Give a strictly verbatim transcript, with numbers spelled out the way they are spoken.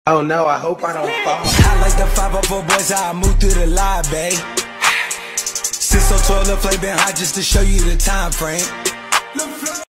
Oh no, I hope I don't fall. I like the five oh four boys, how I move through the live, babe. Since so twelve, the play been hot just to show you the time frame.